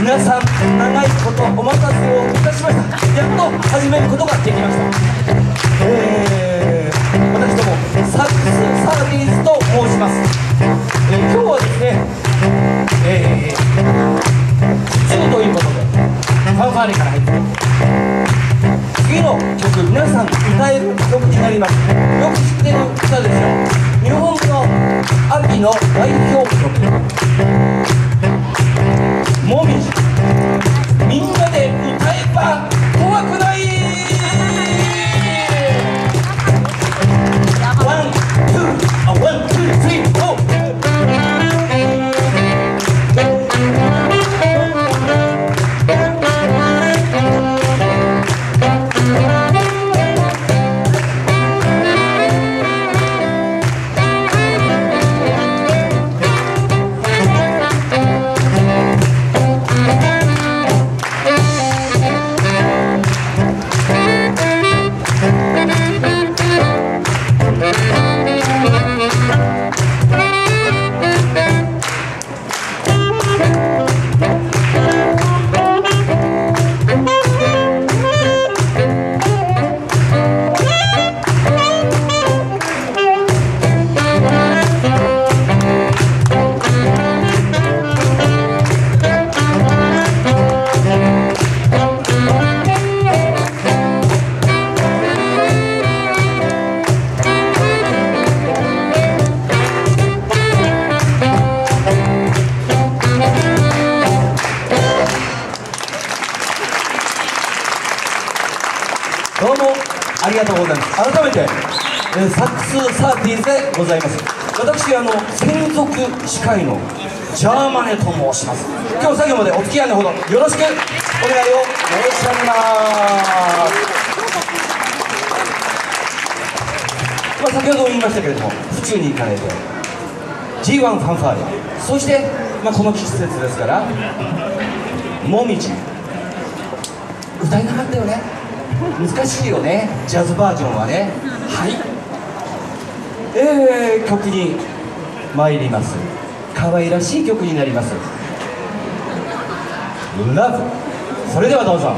皆さん長いことお待たせをいたしました。やっと始めることができました。私どもサックスサーティーズと申します。今日はですね、普通ということでファンファーレから入って次の曲、皆さん歌える曲になります。よく知ってる歌ですよ。日本の秋の代表曲、もみじ。みんなで歌えば怖くない。ワン、ツー、スリー、フォー。どうもありがとうございます。改めて、サックスサーティーズでございます。私専属司会のジャーマネと申します。今日最後までお付き合いのほどよろしくお願いを申し上げます。先ほども言いましたけれども、府中に行かれて G1 ファンファーレ、そして、この季節ですからもみじ歌えなかったよね。難しいよね、ジャズバージョンはね。はい、曲に参ります。可愛らしい曲になります。ラブ。それではどうぞ。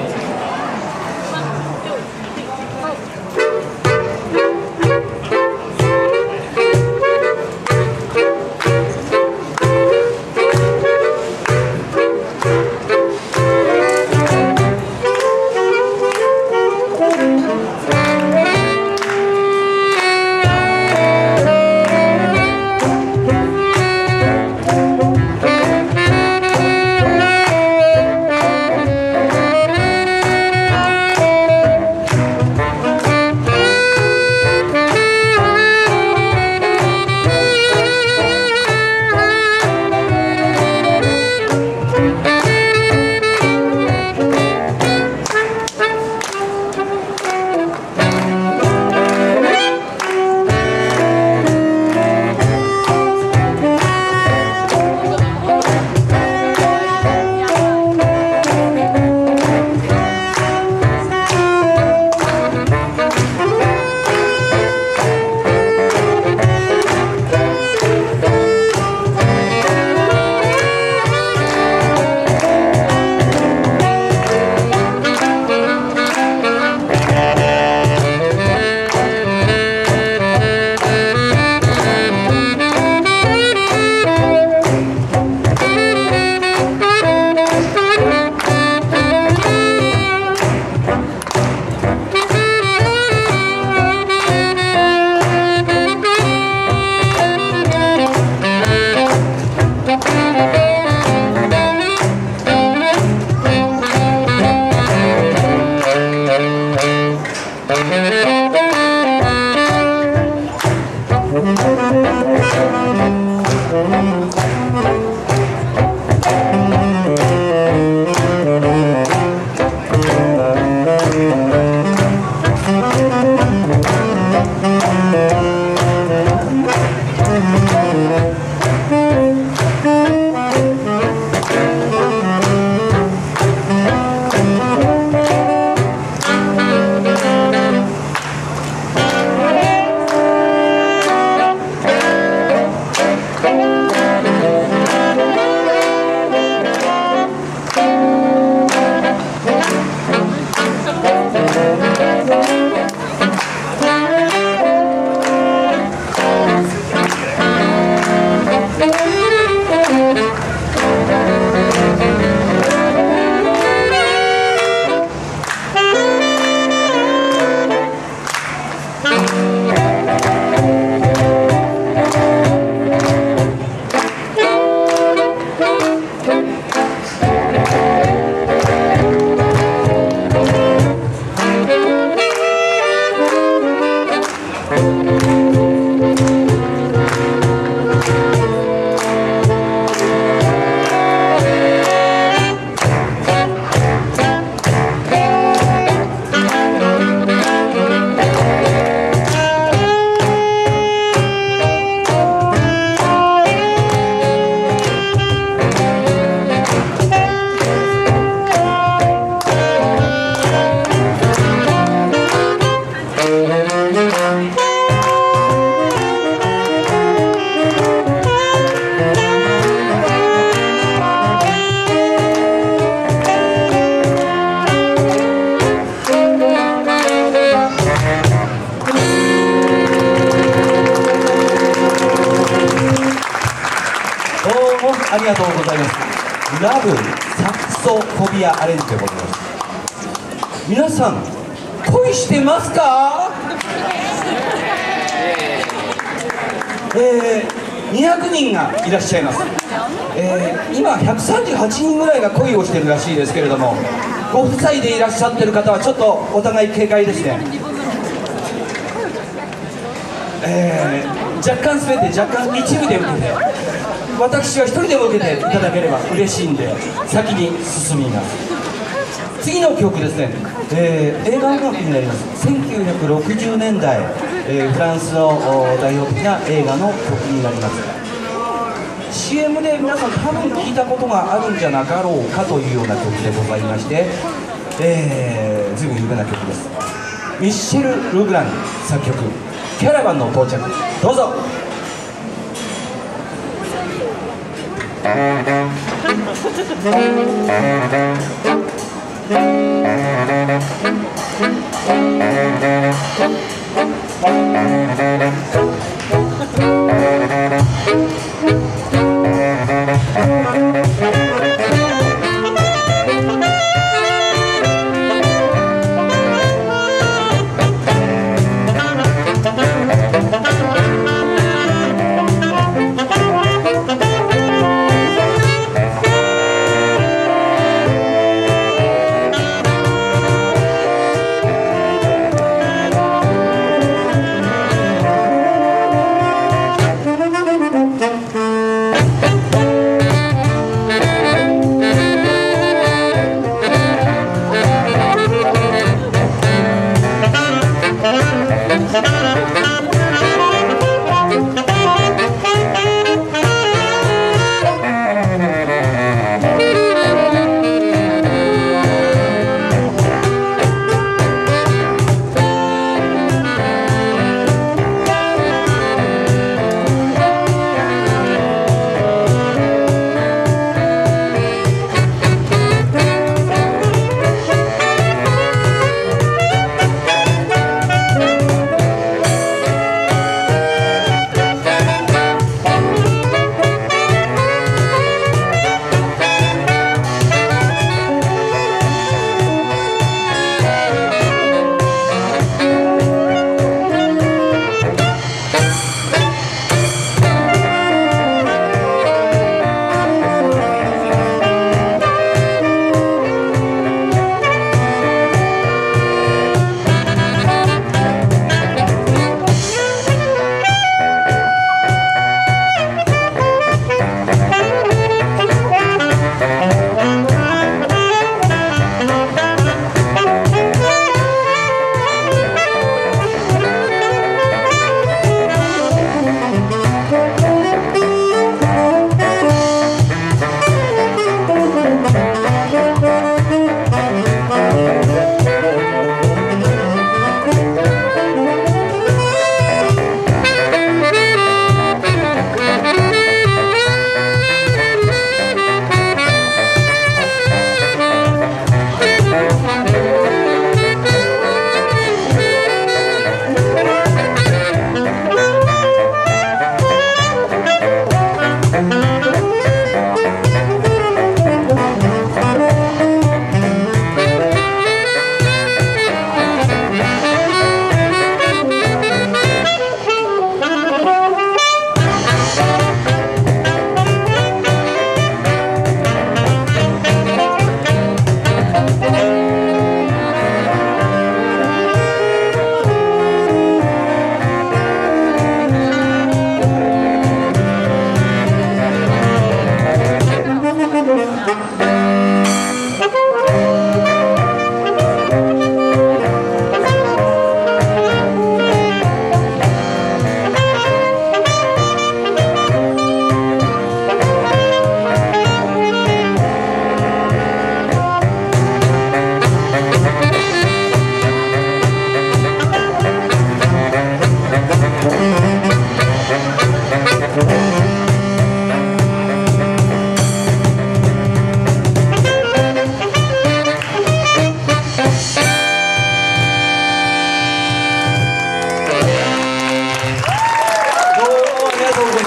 ありがとうございます。ラブサクソフォビアアレンジでございます。皆さん恋してますか？200人がいらっしゃいます。今138人ぐらいが恋をしてるらしいですけれども、ご夫妻でいらっしゃってる方はちょっとお互い警戒ですね。若干滑って若干一部で受けて、私は一人でも受けていただければ嬉しいんで先に進みます。次の曲ですね、映画音楽になります。1960年代、フランスの代表的な映画の曲になります。 CM で皆さん多分聞いたことがあるんじゃなかろうかというような曲でございまして、随分有名な曲です。ミッシェル・ルグラン作曲「キャラバンの到着」、どうぞ。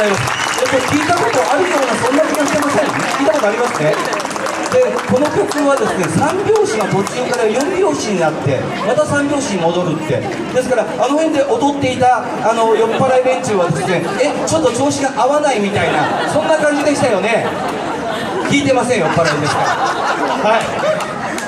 います。聞いたことあるようなそんな気がしてません。聞いたことありますね。でこの曲はですね、3拍子が途中から4拍子になってまた3拍子に戻るって、ですからあの辺で踊っていた酔っ払い連中はですね、ちょっと調子が合わないみたいなそんな感じでしたよね。聞いてません、酔っ払いですから。はい。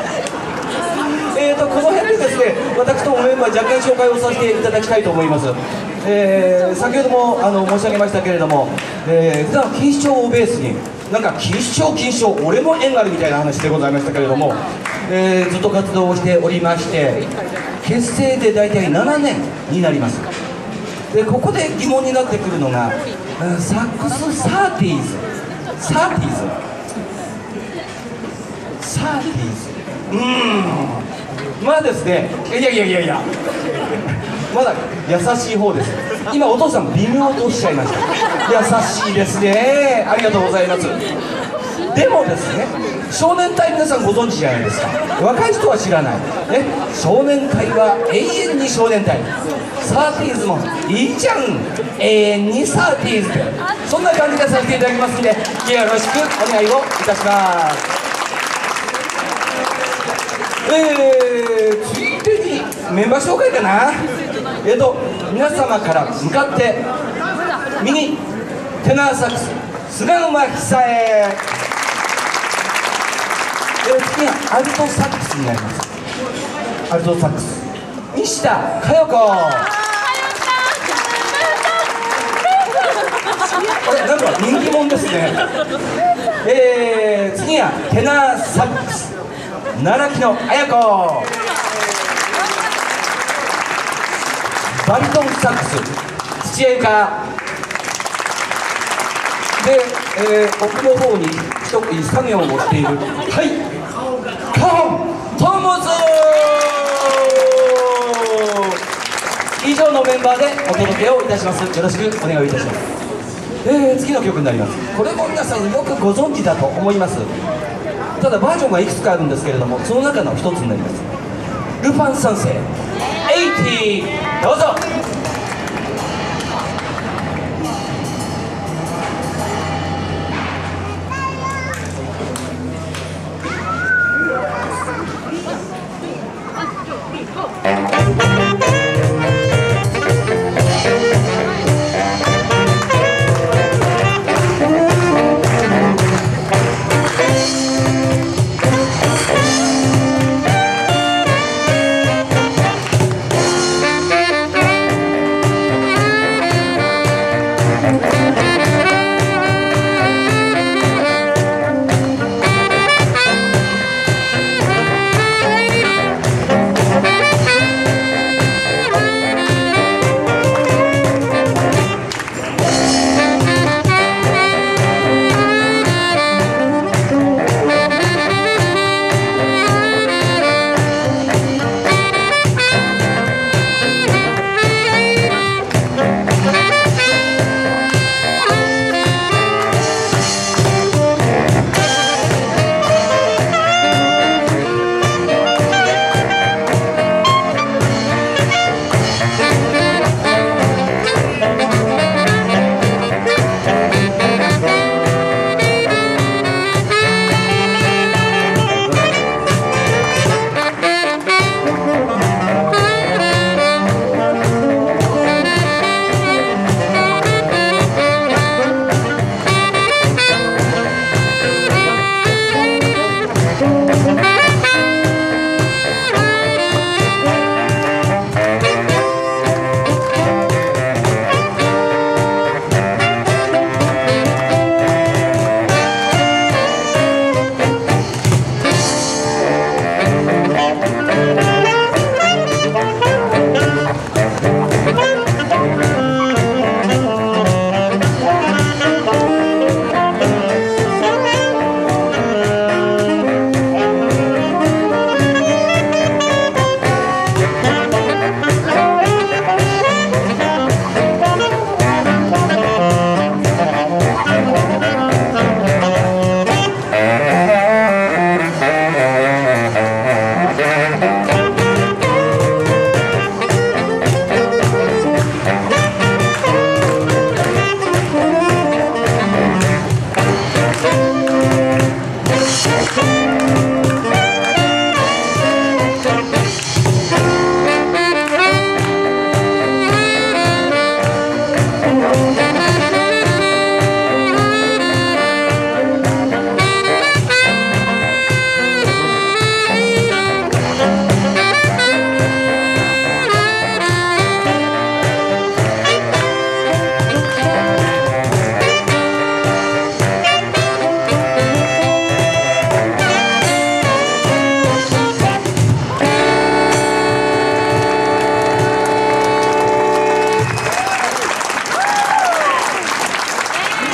この辺でですね、私ともメンバー若干紹介をさせていただきたいと思います。先ほども申し上げましたけれども、普段錦糸町をベースになんか錦糸町俺も縁があるみたいな話でございましたけれども、ずっと活動をしておりまして、結成で大体7年になります。でここで疑問になってくるのが、サックスサーティーズまあですね、いやまだ優しい方です。今お父さん微妙とおっしゃいました。優しいですね、ありがとうございます。でもですね、少年隊皆さんご存知じゃないですか。若い人は知らない、ね、少年隊は永遠に少年隊、サーティーズもいいじゃん永遠にサーティーズで、そんな感じでさせていただきますんで、よろしくお願いをいたします。ついでにメンバー紹介かな。皆様から向かって右テナーサックス菅沼久恵、次はアルトサックスになります。アルトサックス西田佳代子、これなんか人気者ですね。次はテナーサックス奈良木の綾子、バリトンサックス土屋ゆかで、奥の方に一組作業をしているカホントムズ、以上のメンバーでお届けをいたします。よろしくお願いいたします。次の曲になります。これも皆さんよくご存知だと思います。ただバージョンがいくつかあるんですけれども、その中の一つになります。ルパン三世80、どうぞ。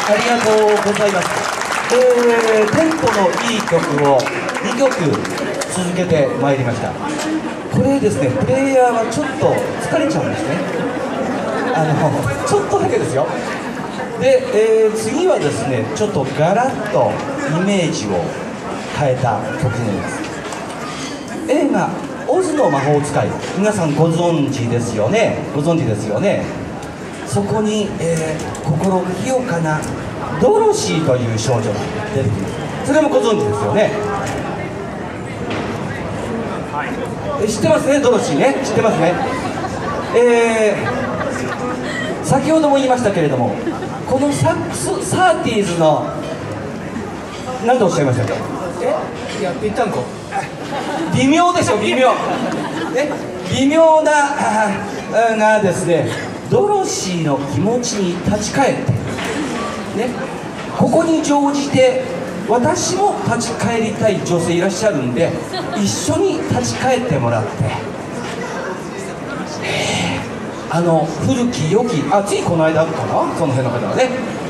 ありがとうございます。テンポのいい曲を2曲続けてまいりました。これですね、プレイヤーはちょっと疲れちゃうんですね。ちょっとだけですよ。で、次はですね、ちょっとガラッとイメージを変えた曲になります。映画「オズの魔法使い」、皆さんご存知ですよね。そこに、心清かなドロシーという少女が出てきます。それもご存知ですよね。知ってますね、ドロシーね。知ってますね。先ほども言いましたけれども、このサーティーズの何とおっしゃいましたっけ？ いや、ぴったんこ。 微妙でしょ、微妙。ね、微妙ながですね、ドロシーの気持ちに立ち返って、ね、ここに乗じて私も立ち返りたい女性いらっしゃるんで、一緒に立ち返ってもらって、古き良き、ついこの間かな、その辺の方はね、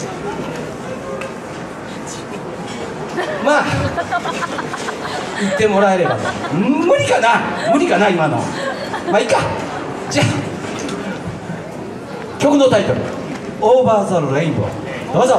まあ言ってもらえればと。無理かな今の。まあいいか。じゃあ曲のタイトル「オーバー・ザ・レインボー」どうぞ。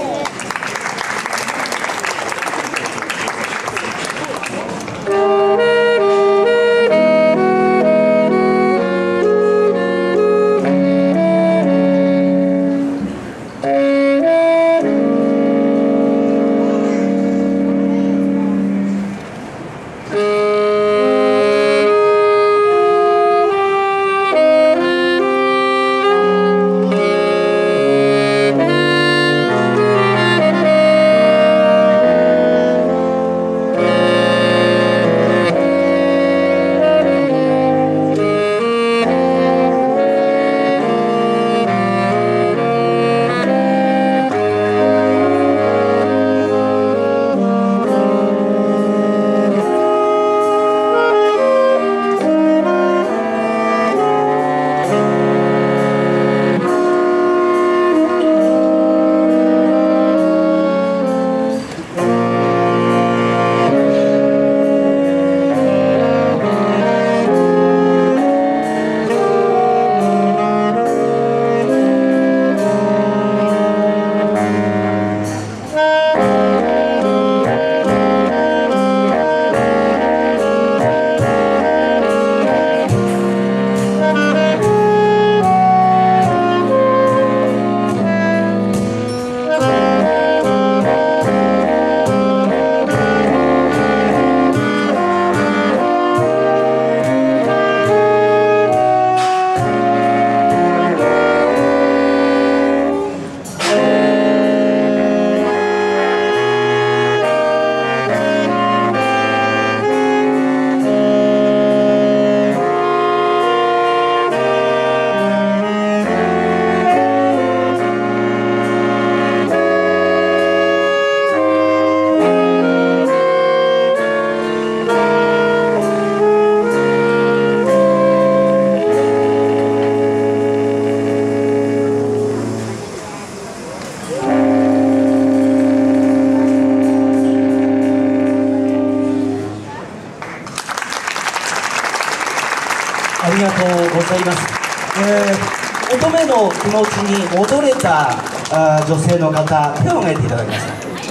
ありがとうございます。乙女の気持ちに戻れた女性の方、手を挙げていただきました。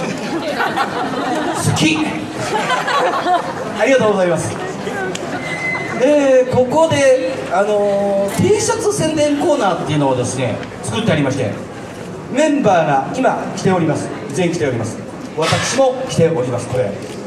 好きありがとうございます。ここでT シャツ宣伝コーナーっていうのをですね作ってありまして、メンバーが今着ております。全員着ております。私も着ております。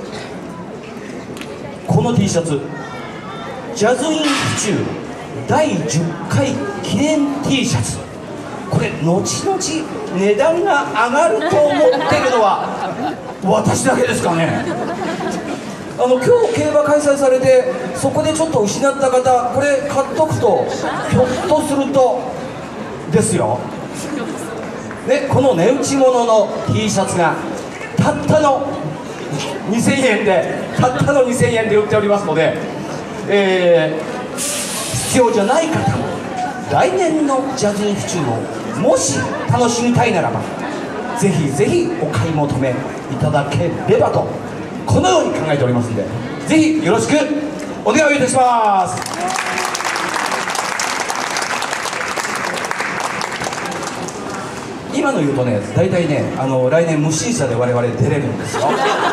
この T シャツ、ジャズイン府中第10回記念 T シャツ、これ後々値段が上がると思ってるのは私だけですかね。今日競馬開催されて、そこでちょっと失った方、これ買っとくとひょっとするとですよ、ね、この値打ち物の T シャツがたったの2000円で売っておりますので、必要じゃない方も来年のジャズイン府中をもし楽しみたいならばぜひぜひお買い求めいただければとこのように考えておりますので、ぜひよろしくお願いいたします。今の言うとね、大体ね、来年無審査で我々出れるんですよ。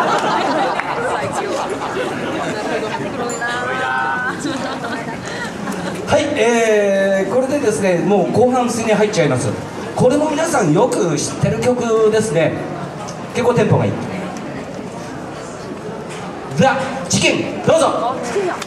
はい、これでですね、もう後半戦に入っちゃいます。これも皆さんよく知ってる曲ですね。結構テンポがいい。ザ・チキン、どうぞ。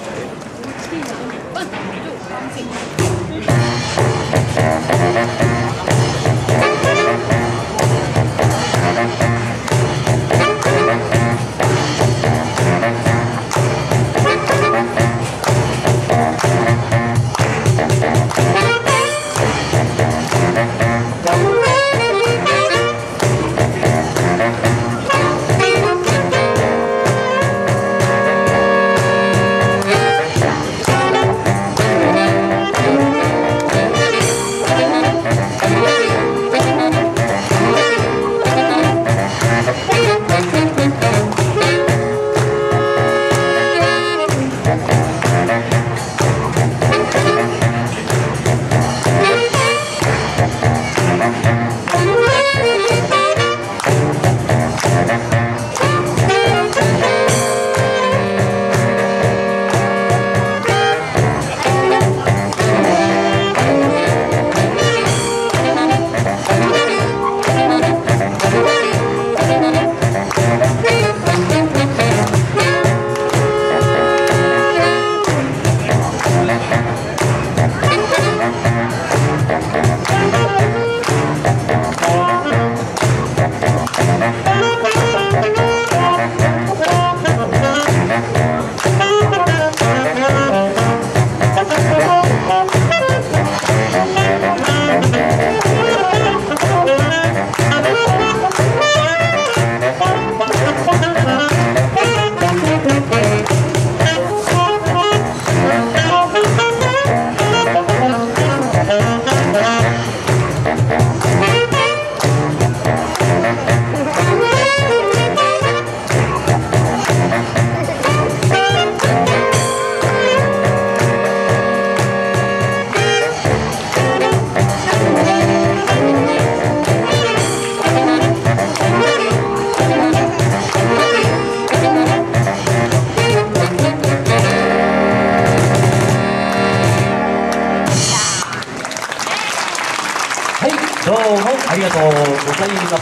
どうもありがとうございます。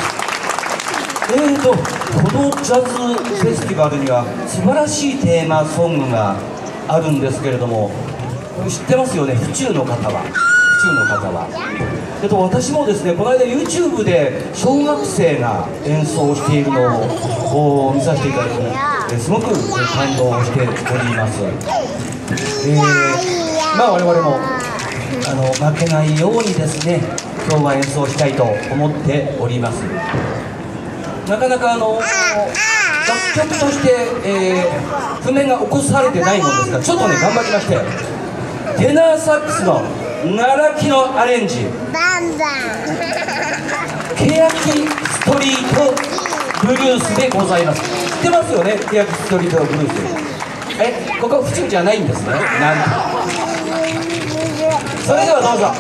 このジャズフェスティバルには素晴らしいテーマソングがあるんですけれども、知ってますよね、府中の方は。私もですね、この間 YouTube で小学生が演奏しているのを見させていただき、すごく感動しております。我々も負けないようにですね、今日は演奏したいと思っております。なかなか楽曲として、譜面が起こされてないもんですから、ちょっとね頑張りまして、テナーサックスの奈良木のアレンジ、欅ストリートブルースでございます。知ってますよね、欅ストリートブルース。ここ府中じゃないんですね。なんとそれではどうぞ。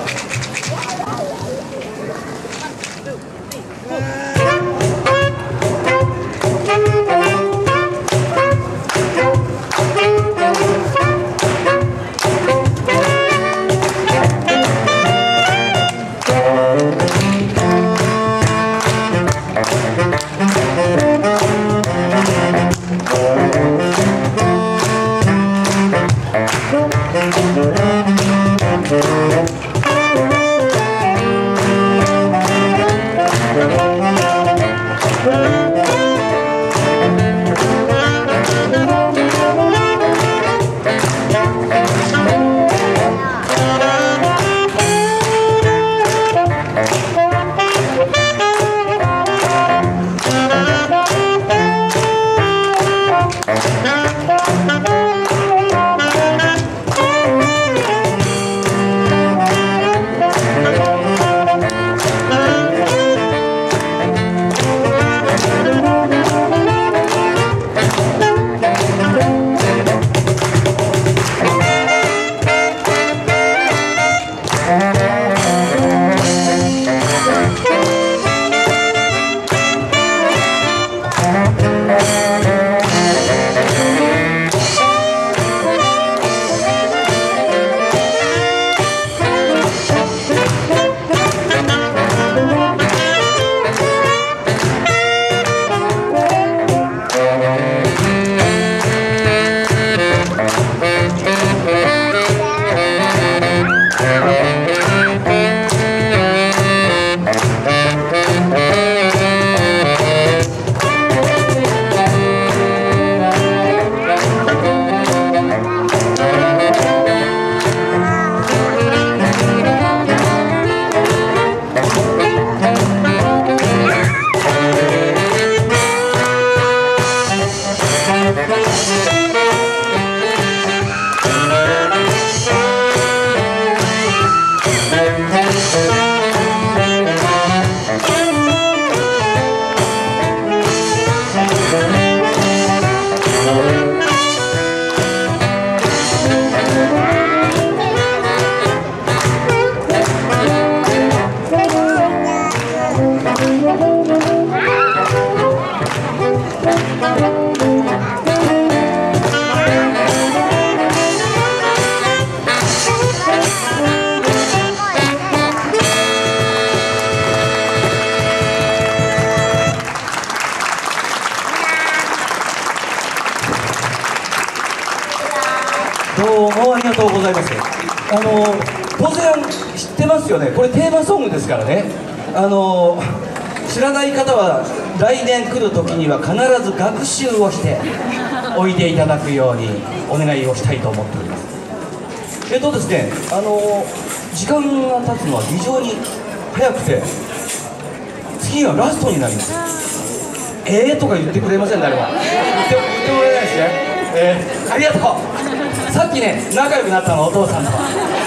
ます。当然知ってますよね。これテーマソングですからね。知らない方は来年来る時には必ず学習をしておいでいただくようにお願いをしたいと思っております。ですね、時間が経つのは非常に早くて、次はラストになります。とか言ってくれません、誰は。言ってもらえないですね。ありがとう。さっきね、仲良くなったの、お父さんと。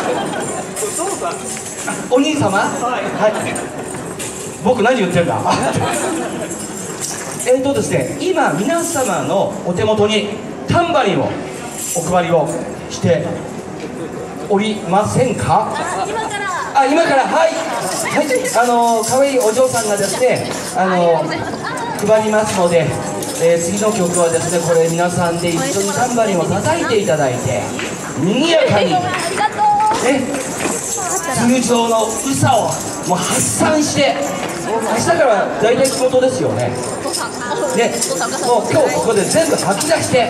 お兄様。はい。僕何言ってんだ。ですね、今皆様のお手元にタンバリンをお配りをしておりませんか。今からはい可愛いお嬢さんがですね配りますので、次の曲はですね、これ皆さんで一緒にタンバリンを叩いていただいて賑やかに通常のうさをもう発散して、明日から大体仕事ですよね。でもう今日ここで全部吐き出して、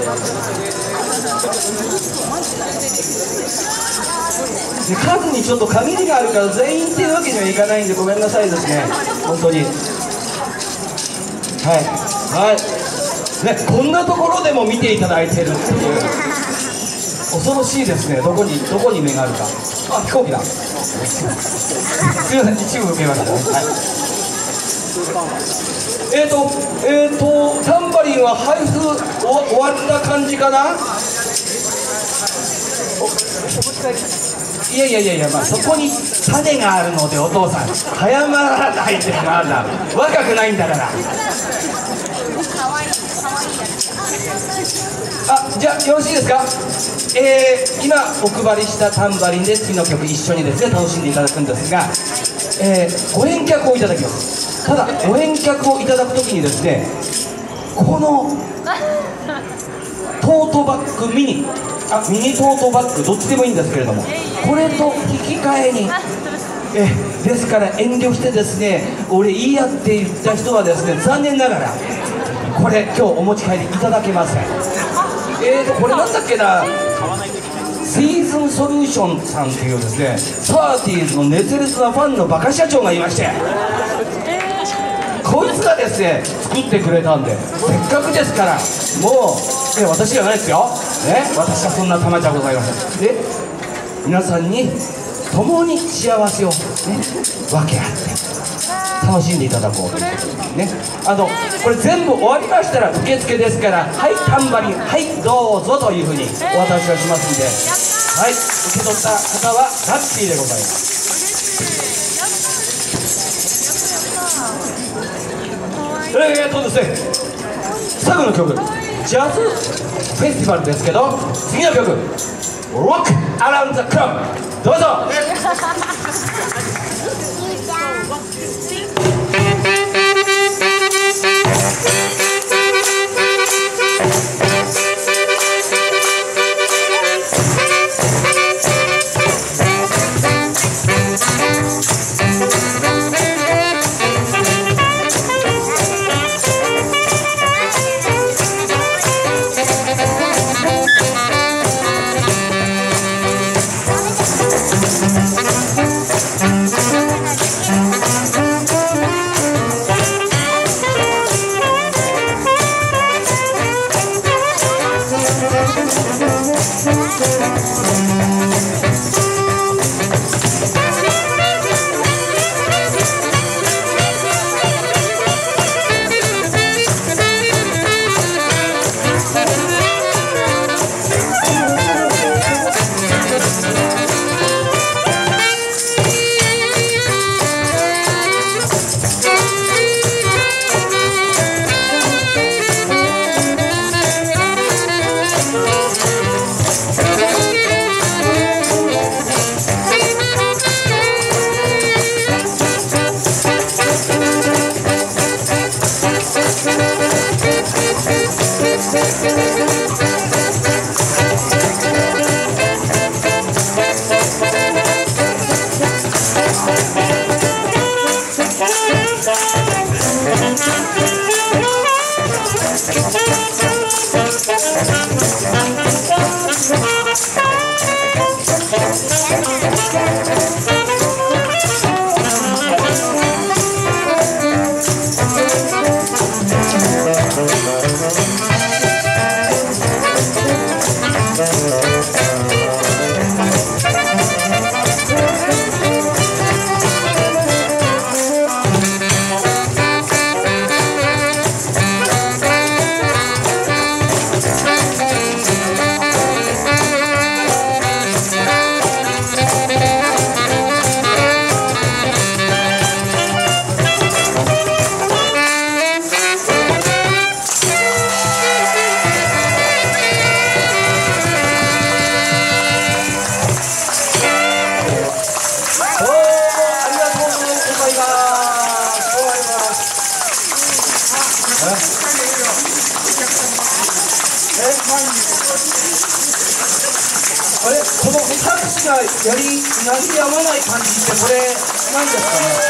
数にちょっと限りがあるから全員っていうわけにはいかないんでごめんなさいですね、本当に。こんなところでも見ていただいてるっていう恐ろしいですね。どこに目があるか。飛行機だ。すいません、一部受けましたね。タンバリンは配布終わった感じかな。いや、そこに種があるので、お父さん早まらないってなんだ、若くないんだから。じゃあよろしいですか。今お配りしたタンバリンで次の曲一緒にですね楽しんでいただくんですが、ご返却をいただきます。ただご返却をいただくときにですね、このトートバッグミニトートバッグどっちでもいいんですけれども、これと引き換えにですから遠慮してですね、俺いいやって言った人はですね、残念ながらこれ今日お持ち帰りいただけません。これなんだっけな、シーズンソリューションさんっていうですね、サーティーズの熱烈なファンのバカ社長がいまして、こいつがですね作ってくれたんで、せっかくですからもう、私じゃないですよ、私はそんな玉じゃございません。で皆さんに共に幸せを、分け合って楽しんでいただこうということですね。これ全部終わりましたら受付ですから、はいタンバリンはいどうぞというふうにお渡しをしますんで、受け取った方はラッキーでございます。ですね、最後の曲ジャズフェスティバルですけど、次の曲ロックアラウンドザクラブ、どうぞ。 この拍手がやり鳴りやまない感じってこれなんですかね。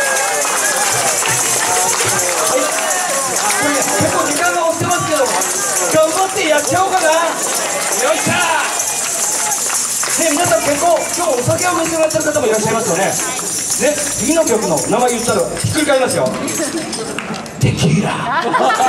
はい、これね、結構時間が押してますけど頑張ってやっちゃおうかな。よっしゃー。ね、皆さん結構今日お酒を召し上がってる方もいらっしゃいますよね。ね、次の曲の名前言ったらひっくり返りますよ。テキーラ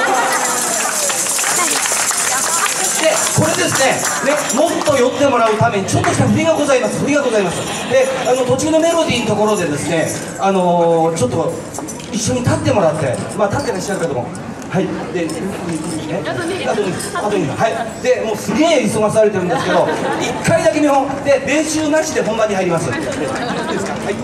で、これですね、もっと酔ってもらうためにちょっとした振りがございます。で、途中のメロディーのところでですね、ちょっと一緒に立ってもらって、まあ立ってらっしゃるけども、はい、で、あと2分、はい、で、もうすげえ急がされてるんですけど、1回だけ見本で練習なしで本番に入ります。いいですか？はい。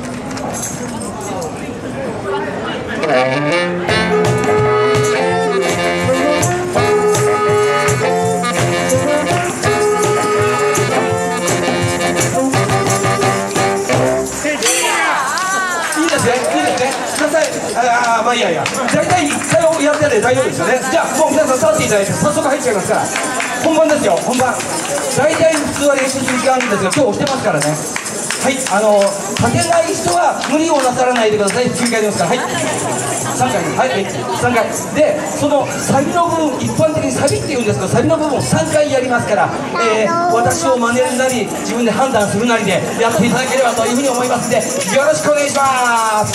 まあいいや、大体1回をやってて大丈夫ですよね。じゃあもう皆さん立っていただいて早速入っちゃいますから、本番ですよ、本番。大体普通は練習する時間あるんですが、今日押してますからね。はい、立てない人は無理をなさらないでください。9回出ますから、はい、3回、はい、3回で、そのサビの部分、一般的にサビっていうんですけど、サビの部分を3回やりますから、私を真似るなり自分で判断するなりでやっていただければというふうに思いますので、よろしくお願いします。